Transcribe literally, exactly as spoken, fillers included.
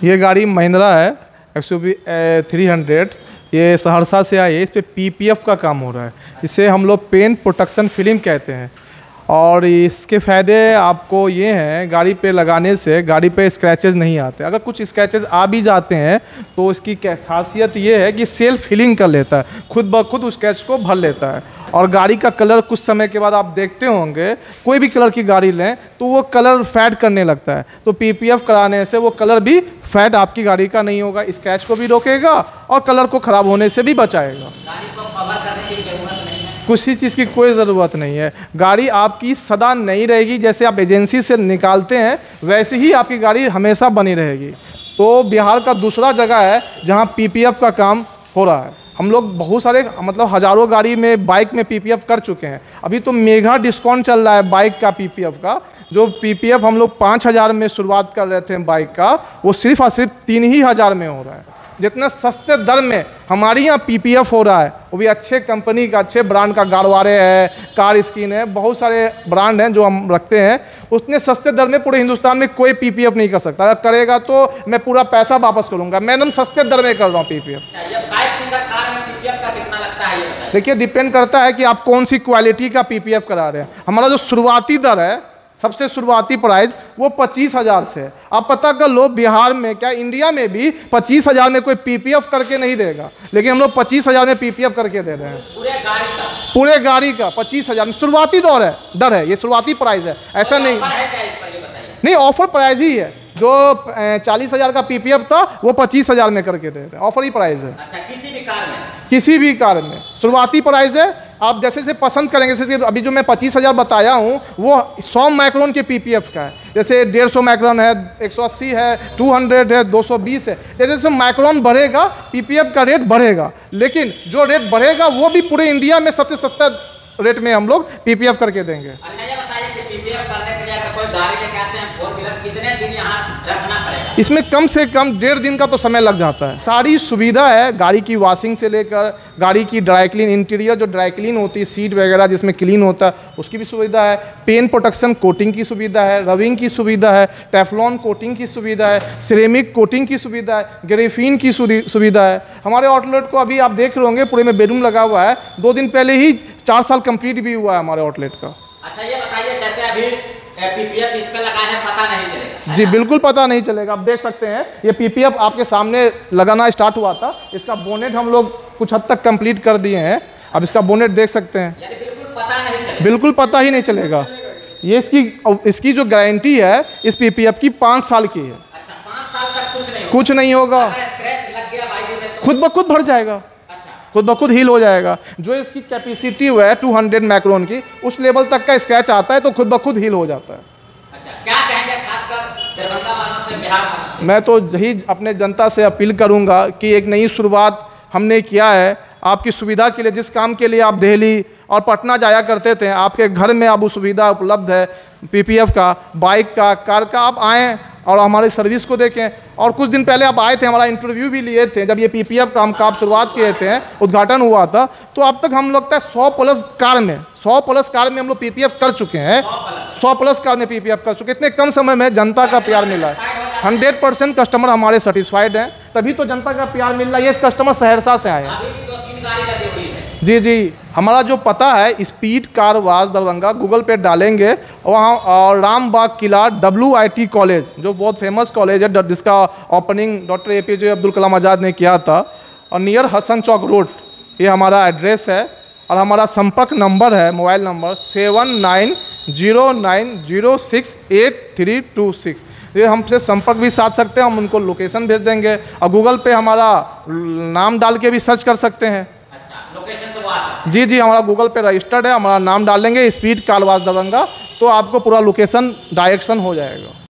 ये गाड़ी महिंद्रा है X U V three hundred. ये सहरसा से आई है। इस पर पी पी एफ का काम हो रहा है। इसे हम लोग पेंट प्रोटेक्शन फिल्म कहते हैं। और इसके फ़ायदे आपको ये हैं, गाड़ी पे लगाने से गाड़ी पे स्क्रैचेस नहीं आते। अगर कुछ स्क्रैचेस आ भी जाते हैं तो इसकी खासियत ये है कि सेल्फ हीलिंग कर लेता है, खुद ब खुद उस स्क्रैच को भर लेता है। और गाड़ी का कलर कुछ समय के बाद आप देखते होंगे, कोई भी कलर की गाड़ी लें तो वो कलर फैड करने लगता है। तो पी पी एफ कराने से वो कलर भी फैड आपकी गाड़ी का नहीं होगा, स्क्रैच को भी रोकेगा और कलर को ख़राब होने से भी बचाएगा। गाड़ी को कवर करने की ज़रूरत नहीं है, किसी चीज़ की कोई ज़रूरत नहीं है। गाड़ी आपकी सदा नहीं रहेगी। जैसे आप एजेंसी से निकालते हैं वैसे ही आपकी गाड़ी हमेशा बनी रहेगी। तो बिहार का दूसरा जगह है जहां पी पी एफ का काम हो रहा है। हम लोग बहुत सारे मतलब हज़ारों गाड़ी में बाइक में पी पी एफ कर चुके हैं। अभी तो मेगा डिस्काउंट चल रहा है बाइक का पी पी एफ का। जो पी पी एफ हम लोग पाँच हज़ार में शुरुआत कर रहे थे बाइक का, वो सिर्फ और सिर्फ तीन ही हज़ार में हो रहा है। जितने सस्ते दर में हमारे यहाँ पी पी एफ हो रहा है, वो भी अच्छे कंपनी का, अच्छे ब्रांड का, गाड़वारे है, कार स्किन है, बहुत सारे ब्रांड हैं जो हम रखते हैं। उतने सस्ते दर में पूरे हिंदुस्तान में कोई पी पी एफ नहीं कर सकता। अगर करेगा तो मैं पूरा पैसा वापस करूँगा। मैं एकदम सस्ते दर में कर रहा हूँ पी पी एफ। देखिए, डिपेंड करता है कि आप कौन सी क्वालिटी का पी पी एफ करा रहे हैं। हमारा जो शुरुआती दर है, सबसे शुरुआती प्राइस वो पच्चीस हज़ार से। आप पता कर लो, बिहार में क्या इंडिया में भी पच्चीस हज़ार में कोई पी पी एफ करके नहीं देगा, लेकिन हम लोग पच्चीस हज़ार में पी पी एफ करके दे रहे हैं। पूरे गाड़ी का पूरे गाड़ी का पच्चीस हज़ार में शुरुआती दौर है, दर है, ये शुरुआती प्राइस है। ऐसा नहीं है क्या इस पर, ये बताइए। नहीं, ऑफर प्राइस ही है। जो चालीस हज़ार का पी पी एफ था वो पच्चीस हज़ार में करके दे रहे हैं। ऑफर ही प्राइस है। अच्छा, किसी भी कार में किसी भी कार में शुरुआती प्राइस है। आप जैसे जैसे पसंद करेंगे, जैसे अभी जो मैं पच्चीस हज़ार बताया हूँ वो सौ माइक्रोन के पी पी एफ का है। जैसे डेढ़ सौ माइक्रोन है, एक सौ अस्सी है, दो सौ है, दो सौ बीस है। जैसे जैसे माइक्रोन बढ़ेगा पी पी एफ का रेट बढ़ेगा। लेकिन जो रेट बढ़ेगा वो भी पूरे इंडिया में सबसे सस्ता रेट में हम लोग पी पी एफ करके देंगे। अच्छा, ये बताइए कि पी पी एफ करने के लिए अगर कोई गाड़ी लेके आते हैं फोर व्हीलर, कितने दिन यहाँ रखना पड़ेगा? इसमें कम से कम डेढ़ दिन का तो समय लग जाता है। सारी सुविधा है, गाड़ी की वॉशिंग से लेकर गाड़ी की ड्राई क्लीन, इंटीरियर जो ड्राई क्लीन होती है, सीट वगैरह जिसमें क्लीन होता है उसकी भी सुविधा है। पेन प्रोटेक्शन कोटिंग की सुविधा है, रबिंग की सुविधा है, टेफ्लॉन कोटिंग की सुविधा है, सिरेमिक कोटिंग की सुविधा है, ग्रेफीन की सुविधा है। हमारे आउटलेट को अभी आप देख रहे होंगे पूरे में बेडरूम लगा हुआ है। दो दिन पहले ही चार साल कंप्लीट भी हुआ है हमारे आउटलेट का। अच्छा, ये बताइए, जैसे अभी पी पी एफ इस पे लगा है, पता नहीं चलेगा? जी बिल्कुल पता नहीं चलेगा। आप देख सकते हैं ये पी पी एफ आपके सामने लगाना स्टार्ट हुआ था। इसका बोनेट हम लोग कुछ हद तक कंप्लीट कर दिए हैं। अब इसका बोनेट देख सकते हैं। यानी बिल्कुल पता नहीं चलेगा? बिल्कुल पता ही नहीं चलेगा। ये इसकी इसकी जो गारंटी है इस पी पी एफ की पाँच साल की है। अच्छा, पाँच साल तक कुछ नहीं कुछ नहीं होगा। अगर स्क्रैच लग गया बाइक में तो खुद ब खुद भर जाएगा, खुद ब खुद हील हो जाएगा। जो इसकी कैपेसिटी है दो सौ माइक्रोन की, उस लेवल तक का स्क्रैच आता है तो खुद ब खुद हील हो जाता है। अच्छा, क्या कहेंगे खासकर दरभंगा वालों से, बिहार वालों से? मैं तो यही अपने जनता से अपील करूंगा कि एक नई शुरुआत हमने किया है आपकी सुविधा के लिए। जिस काम के लिए आप दिल्ली और पटना जाया करते थे, आपके घर में अब वो सुविधा उपलब्ध है पी पी एफ का, बाइक का, कार का। आप आएँ और हमारी सर्विस को देखें। और कुछ दिन पहले आप आए थे, हमारा इंटरव्यू भी लिए थे जब ये पी पी एफ का हम काम शुरुआत किए थे, उद्घाटन हुआ था। तो अब तक हम लगता है सौ प्लस कार में सौ प्लस कार में हम लोग पी पी एफ कर चुके हैं। सौ प्लस कार में पी पी एफ कर चुके। इतने कम समय में जनता का प्यार मिला है। हंड्रेड परसेंट कस्टमर हमारे सेटिस्फाइड हैं, तभी तो जनता का प्यार मिल रहा है। ये कस्टमर सहरसा से आए हैं। जी जी, हमारा जो पता है speed car wash Darbhanga, Google पे डालेंगे वहाँ। और रामबाग किला डब्ल्यू आई टी कॉलेज जो बहुत फेमस कॉलेज है, जिसका opening doctor A P J Abdul Kalam Azad ने किया था, और नियर हसन चौक रोड ये हमारा एड्रेस है। और हमारा संपर्क नंबर है, mobile number seven nine zero nine zero six eight three two six. ये हमसे संपर्क भी साध सकते हैं, हम उनको लोकेशन भेज देंगे। और गूगल पे हमारा नाम डाल के भी सर्च कर सकते हैं। लोकेशन से वो आ सकते हैं? जी जी, हमारा गूगल पे रजिस्टर्ड है। हमारा नाम डाल देंगे स्पीड कार वाश दरभंगा, तो आपको पूरा लोकेशन डायरेक्शन हो जाएगा।